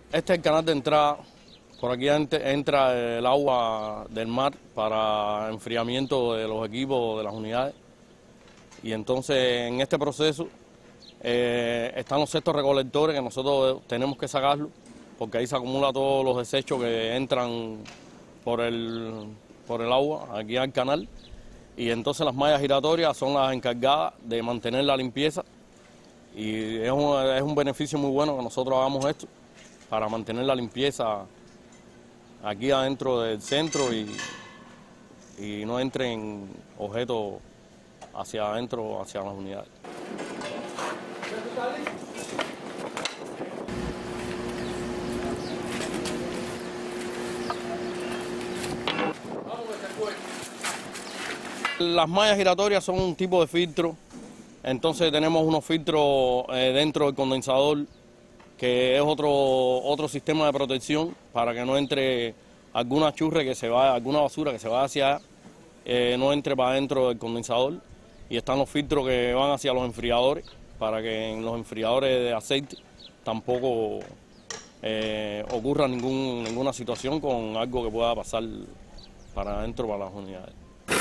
Este es el canal de entrada. Por aquí entra el agua del mar para enfriamiento de los equipos, de las unidades. Y entonces en este proceso están los cestos recolectores que nosotros tenemos que sacarlos, porque ahí se acumulan todos los desechos que entran por el agua aquí al canal. Y entonces las mallas giratorias son las encargadas de mantener la limpieza. Y es un beneficio muy bueno que nosotros hagamos esto para mantener la limpieza aquí adentro del centro y no entren objetos hacia adentro, hacia las unidades. Las mallas giratorias son un tipo de filtro, entonces tenemos unos filtros dentro del condensador, que es otro sistema de protección para que no entre alguna churre que se vaya, alguna basura que se vaya hacia allá, no entre para dentro del condensador. Y están los filtros que van hacia los enfriadores, para que en los enfriadores de aceite tampoco ocurra ninguna situación con algo que pueda pasar para adentro, para las unidades.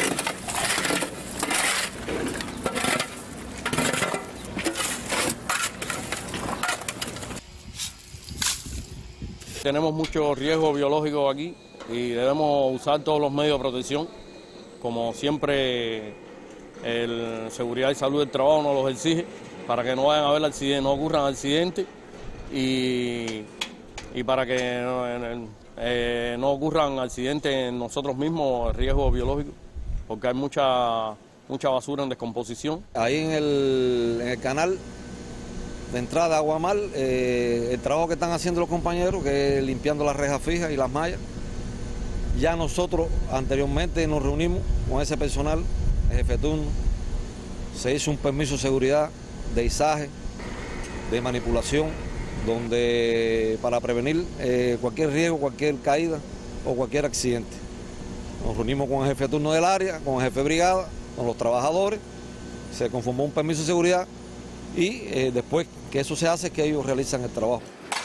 Tenemos mucho riesgo biológico aquí y debemos usar todos los medios de protección. Como siempre, Seguridad y Salud del Trabajo nos los exige para que no vayan a haber accidentes, no ocurran accidentes y para que no ocurran accidentes en nosotros mismos, riesgo biológico, porque hay mucha basura en descomposición. Ahí en el canal de entrada a Aguamar, el trabajo que están haciendo los compañeros, que es limpiando las rejas fijas y las mallas. Ya nosotros anteriormente nos reunimos con ese personal, el jefe de turno, se hizo un permiso de seguridad, de izaje, de manipulación, donde para prevenir cualquier riesgo, cualquier caída o cualquier accidente. Nos reunimos con el jefe de turno del área, con el jefe de brigada, con los trabajadores, se conformó un permiso de seguridad y después que eso se hace es que ellos realizan el trabajo.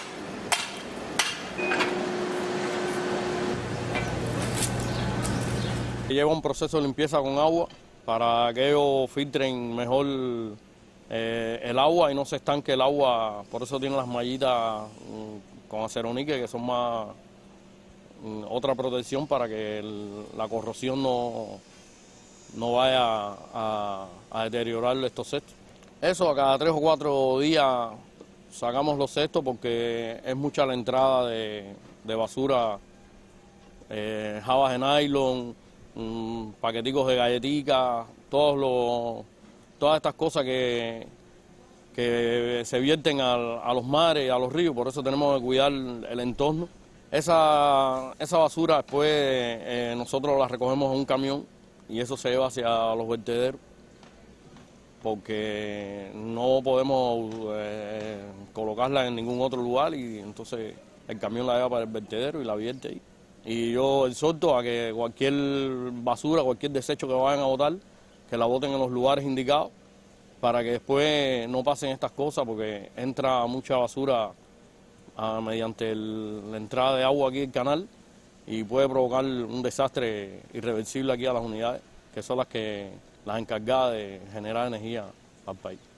Lleva un proceso de limpieza con agua para que ellos filtren mejor el agua y no se estanque el agua. Por eso tienen las mallitas con aceronique, que son más otra protección para que la corrosión no vaya a deteriorar estos cestos. Eso a cada 3 o 4 días sacamos los cestos porque es mucha la entrada de basura, jabas de nylon, paqueticos de galletitas, todas estas cosas que se vierten a los mares, a los ríos, por eso tenemos que cuidar el entorno. Esa basura después nosotros la recogemos en un camión y eso se lleva hacia los vertederos, porque no podemos colocarla en ningún otro lugar y entonces el camión la lleva para el vertedero y la vierte ahí. Y yo exhorto a que cualquier basura, cualquier desecho que vayan a botar, que la boten en los lugares indicados para que después no pasen estas cosas, porque entra mucha basura mediante la entrada de agua aquí al canal y puede provocar un desastre irreversible aquí a las unidades, que son las encargadas de generar energía al país.